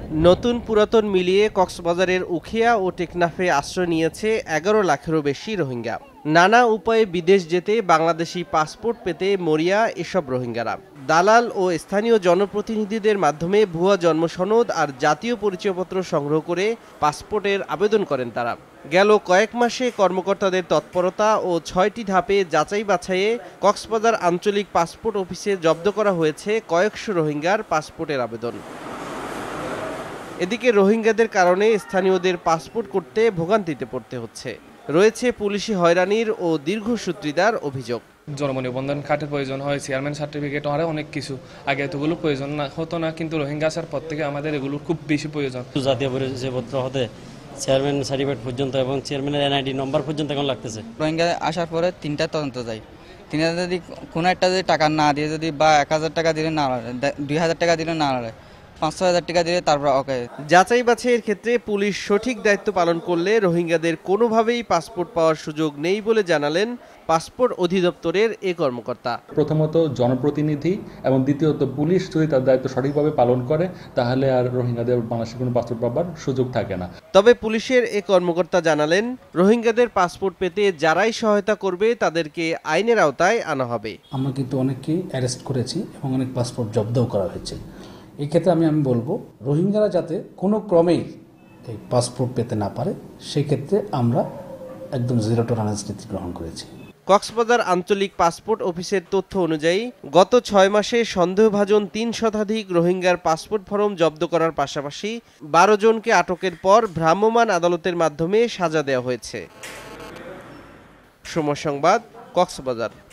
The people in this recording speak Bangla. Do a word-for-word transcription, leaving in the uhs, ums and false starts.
নতুন পুরাতন মিলিয়ে কক্সবাজারের উখিয়া ও টেকনাফে আশ্রয় নিয়েছে এগারো লাখেরও বেশি রোহিঙ্গা। নানা উপায়ে বিদেশ যেতে বাংলাদেশি পাসপোর্ট পেতে মরিয়া এসব রোহিঙ্গারা। দালাল ও স্থানীয় জনপ্রতিনিধিদের মাধ্যমে ভুয়া জন্মসনদ আর জাতীয় পরিচয়পত্র সংগ্রহ করে পাসপোর্টের আবেদন করেন তারা। গেল কয়েক মাসে কর্মকর্তাদের তৎপরতা ও ছয়টি ধাপে যাচাই বাছাইয়ে কক্সবাজার আঞ্চলিক পাসপোর্ট অফিসে জব্দ করা হয়েছে কয়েকশো রোহিঙ্গার পাসপোর্টের আবেদন। এদিকে রোহিঙ্গাদের কারণে স্থানীয়দের পাসপোর্ট করতে ভোগান্তিতে পড়তে হচ্ছে। রয়েছে পুলিশি হয়রানির ও দীর্ঘসূত্রিতার অভিযোগ। জন্ম নিবন্ধন কার্ডের প্রয়োজন হয়, চেয়ারম্যান সার্টিফিকেট আরও অনেক কিছু। আগে এতগুলো প্রয়োজন না হতো না, কিন্তু রোহিঙ্গা আসার পর থেকে আমাদের এগুলো খুব বেশি প্রয়োজন। জাতীয় পরিচয়পত্র হতে চেয়ারম্যান সার্টিফিকেট পর্যন্ত এবং চেয়ারম্যানের এনআইডি নম্বর পর্যন্ত এখন লাগতেছে। রোহিঙ্গা আসার পরে তিনটা তদন্ত যায়। তিন হাজার যদি কোনো একটা যদি টাকা না দিয়ে যদি বা এক হাজার টাকা দিলে না লড়ে, দুই হাজার টাকা দিলে না লড়ে, পাঁচশো হাজার টাকা দিলে তারপর ওকে। যাচাই বাছাইয়ের ক্ষেত্রে পুলিশ সঠিক দায়িত্ব পালন করলে রোহিঙ্গাদের কোনোভাবেই পাসপোর্ট পাওয়ার সুযোগ নেই বলে জানালেন পাসপোর্ট অধিদপ্তরের এ কর্মকর্তা। প্রথমত জনপ্রতিনিধি এবং দ্বিতীয়ত পুলিশ যদি তার দায়িত্ব সঠিকভাবে পালন করে তাহলে আর রোহিঙ্গাদের বাংলাদেশের কোনো পাসপোর্ট পাবার সুযোগ থাকে না। তবে পুলিশের এ কর্মকর্তা জানালেন, রোহিঙ্গাদের পাসপোর্ট পেতে যারাই সহায়তা করবে তাদেরকে আইনের আওতায় আনা হবে। আমরা কিন্তু অনেককেই অ্যারেস্ট করেছি এবং অনেক পাসপোর্ট জব্দও করা হয়েছে। এই ক্ষেত্রে আমি আমি বলবো রোহিঙ্গারা যাতে কোনো ক্রমেই এই পাসপোর্ট পেতে না পারে, সেই ক্ষেত্রে আমরা একদম জিরো টলারেন্স নীতি গ্রহণ করেছি। কক্সবাজার আঞ্চলিক পাসপোর্ট অফিসের তথ্য অনুযায়ী গত ছয় মাসে সন্দেহভাজন তিন শতাধিক রোহিঙ্গার পাসপোর্ট ফরম জব্দ করার পাশাপাশি বারো জনকে আটকের পর ভ্রাম্যমাণ আদালতের মাধ্যমে সাজা দেওয়া হয়েছে। সময় সংবাদ, কক্সবাজার।